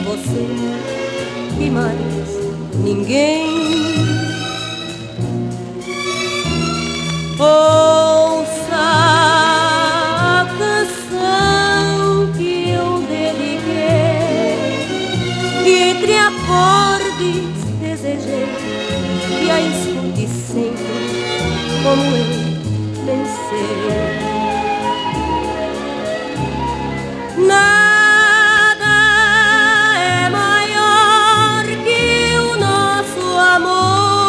você e mais ninguém. Ouça a canção que eu dediquei, que entre acordes desejei, e a escute sempre como eu pensei. Nada é maior que o nosso amor.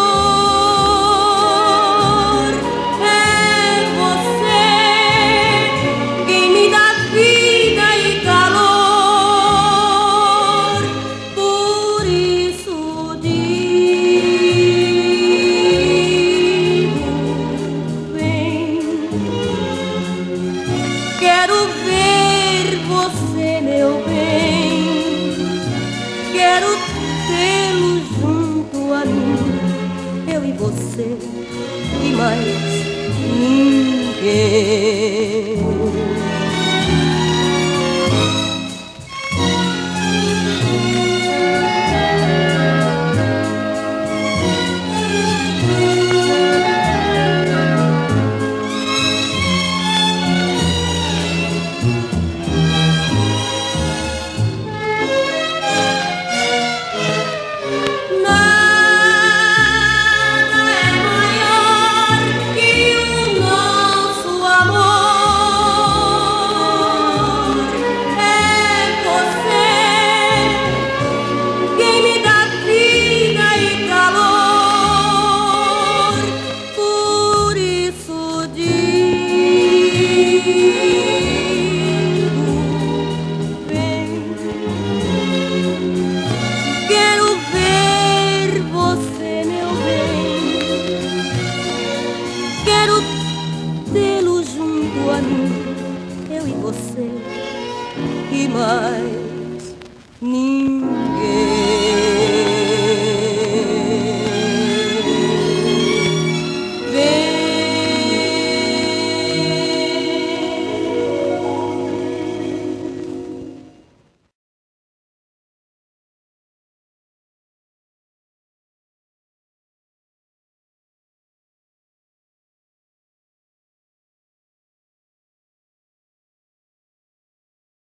É você quem me dá vida e calor. Por isso digo, vem. Quero ver você, meu bem. Quero tê-lo junto a mim, eu e você e mais ninguém. Tê-lo junto a mim, eu e você e mais ninguém.